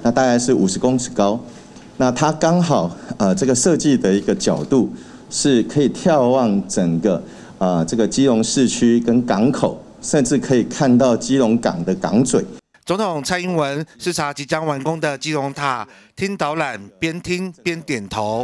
那大概是50公尺高。那它刚好这个设计的一个角度是可以眺望整个这个基隆市区跟港口，甚至可以看到基隆港的港嘴。 总统蔡英文视察即将完工的基隆塔，听导览边听边点头。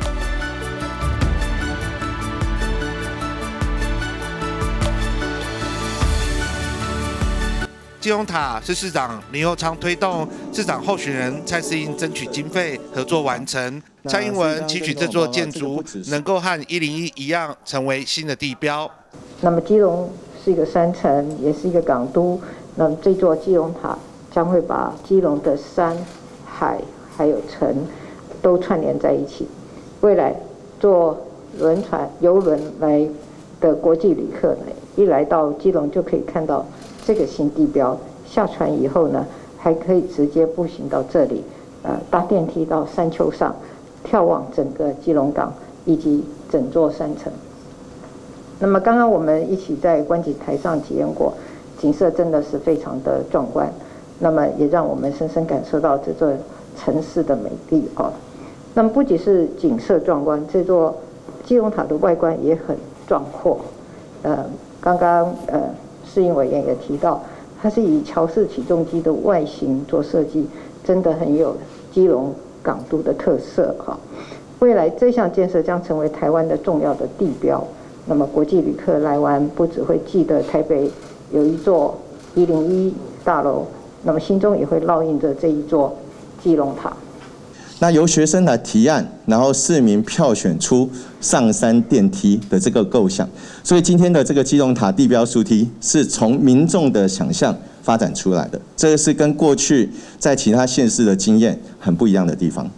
基隆塔是市长林右昌推动，市长候选人蔡适应争取经费合作完成。蔡英文期许这座建筑能够和101一样，成为新的地标。 那么基隆是一个山城，也是一个港都。那么这座基隆塔将会把基隆的山、海还有城都串联在一起。未来坐轮船、游轮来的国际旅客呢，一来到基隆就可以看到这个新地标，下船以后呢，还可以直接步行到这里，搭电梯到山丘上，眺望整个基隆港以及整座山城。那么刚刚我们一起在观景台上体验过，景色真的是非常的壮观，那么也让我们深深感受到这座城市的美丽哦。那么不仅是景色壮观，这座基隆塔的外观也很壮阔。刚刚适应委员也提到，它是以桥式起重机的外形做设计，真的很有基隆港都的特色哈。未来这项建设将成为台湾的重要的地标。那么国际旅客来玩，不只会记得台北有一座101大楼，那么心中也会烙印着这一座基隆塔。 那由学生来提案，然后市民票选出上山电梯的这个构想，所以今天的这个基隆塔地标树梯是从民众的想象发展出来的，这个是跟过去在其他县市的经验很不一样的地方。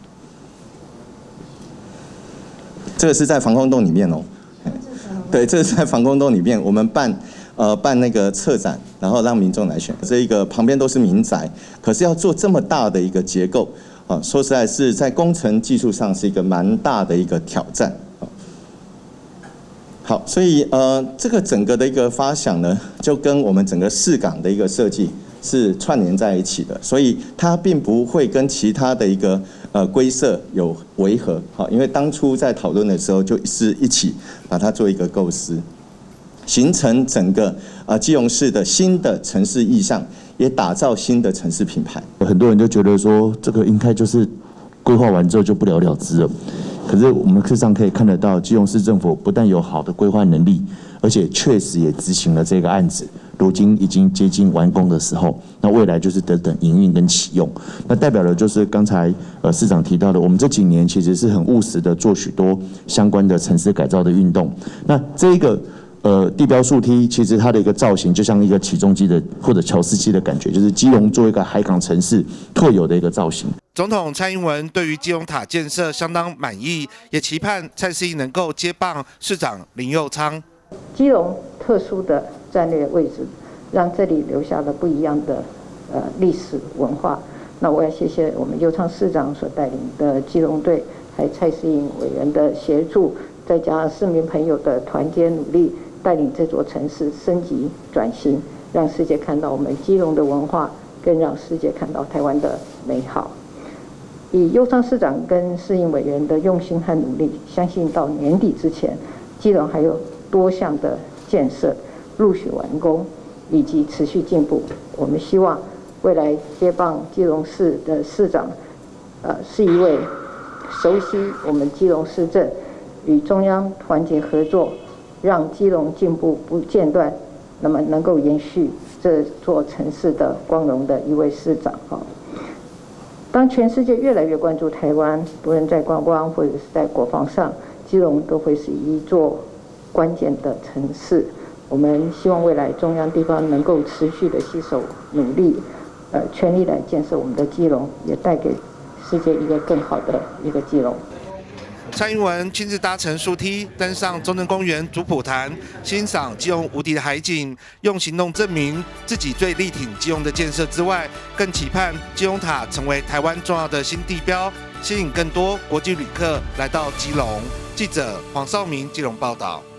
这个是在防空洞里面哦，对，这是在防空洞里面，我们办那个策展，然后让民众来选。这一个旁边都是民宅，可是要做这么大的一个结构。说实在是在工程技术上是一个蛮大的一个挑战。好，所以这个整个的一个发想呢，就跟我们整个市港的一个设计是串联在一起的，所以它并不会跟其他的一个规设有违和。好，因为当初在讨论的时候就是一起把它做一个构思，形成整个基隆市的新的城市意象。也打造新的城市品牌。 很多人就觉得说，这个应该就是规划完之后就不了了之了。可是我们事实上可以看得到，基隆市政府不但有好的规划能力，而且确实也执行了这个案子，如今已经接近完工的时候。那未来就是等营运跟启用。那代表的就是刚才市长提到的，我们这几年其实是很务实的做许多相关的城市改造的运动。那这一个。地标树梯其实它的一个造型就像一个起重机的或者桥式机的感觉，就是基隆作为一个海港城市特有的一个造型。 总统蔡英文对于基隆塔建设相当满意，也期盼蔡适应能够接棒市长林右昌。 基隆特殊的战略位置，让这里留下了不一样的历史文化。那我要谢谢我们右昌市长所带领的基隆队，还有蔡适应委员的协助，再加上市民朋友的团结努力。带领这座城市升级转型，让世界看到我们基隆的文化，更让世界看到台湾的美好。以右昌市长跟适应委员的用心和努力，相信到年底之前，基隆还有多项的建设陆续完工，以及持续进步。我们希望未来接棒基隆市的市长，是一位熟悉我们基隆市政与中央团结合作。让基隆进步不间断，那么能够延续这座城市的光荣的一位市长哈。当全世界越来越关注台湾，不论在观光或者是在国防上，基隆都会是一座关键的城市。我们希望未来中央地方能够持续的携手努力，全力来建设我们的基隆，也带给世界一个更好的一个基隆。 蔡英文亲自搭乘树梯登上中正公园主普坛，欣赏基隆无敌的海景，用行动证明自己最力挺基隆的建设之外，更期盼基隆塔成为台湾重要的新地标，吸引更多国际旅客来到基隆。记者黄少明基隆报道。